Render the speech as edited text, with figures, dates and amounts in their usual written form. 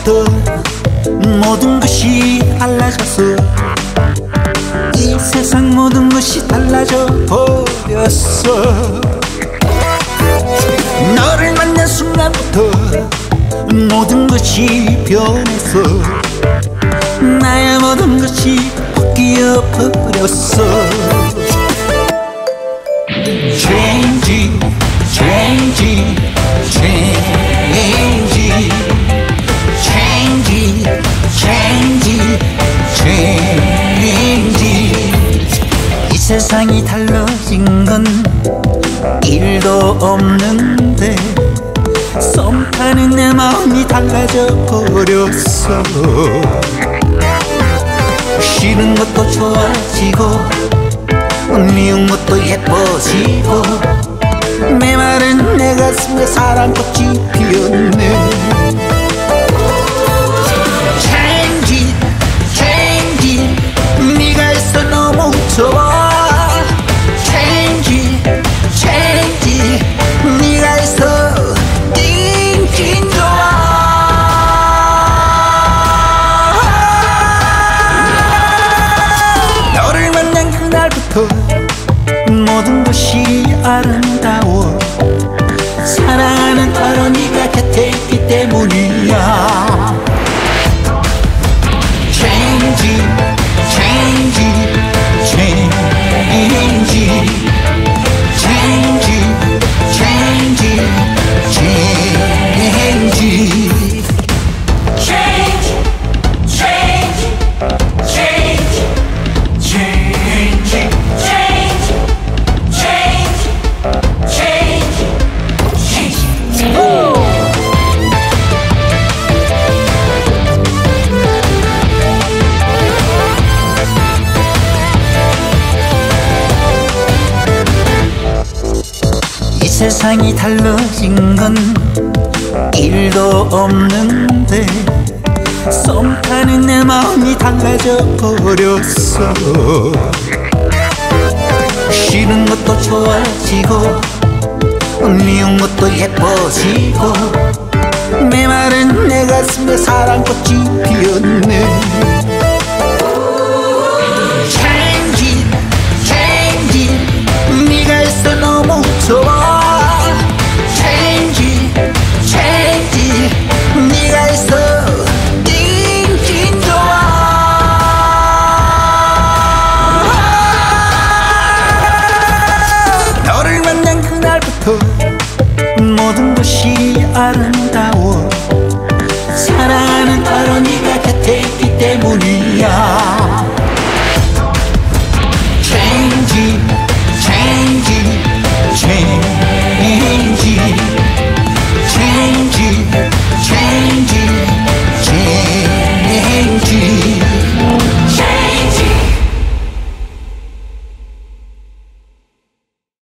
그날부터 모든 것이 달라졌어. 이 세상 모든 것이 달라져 버렸어. 너를 만난 순간부터 모든 것이 변했어. 나의 모든 것이 바뀌어 버렸어. Change, change, change, change, change, change. 이 세상이 달라진 건 일도 없는데 썸 타는 내 마음이 달라져 버렸어. 쉬는 것도 좋아지고 미운 것도 예뻐지고 메마른 내 가슴에 사랑꽃이 피었네. Change, change, 네가 있어 너무 좋아. Change, change, 네가 있어 띵띵 좋아. 너를 만난 그날부터 모든 것이 아름다워. 사랑하는 바로 네가 곁에 있기 때문이야. Change, change, change, change, change, change. 세상이 달라진 건 일도 없는데 썸 타는 내 마음이 달라져 버렸어. 쉬는 것도 좋아지고 미운 것도 예뻐지고 메마른 내 가슴에 사랑꽃이 피었네.